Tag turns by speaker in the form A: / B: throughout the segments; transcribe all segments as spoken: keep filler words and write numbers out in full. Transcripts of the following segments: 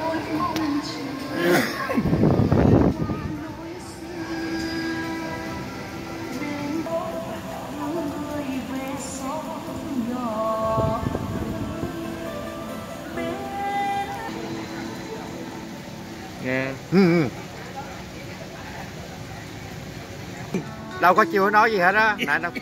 A: Nghe. Ừ. Đâu có chưa nói gì hết á. Nè đâu.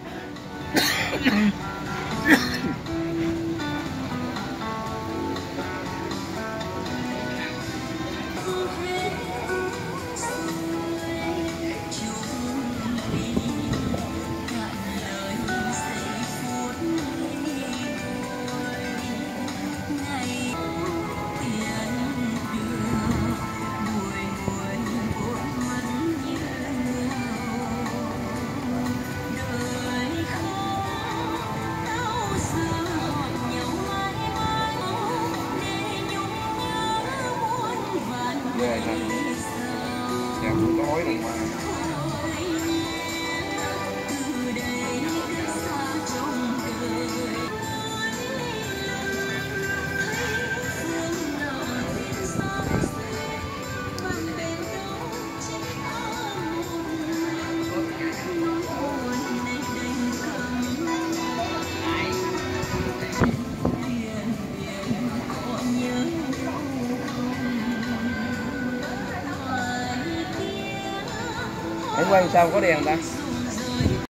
B: Về nè, nhà buổi tối này mà. Anh quay sao có đèn ta?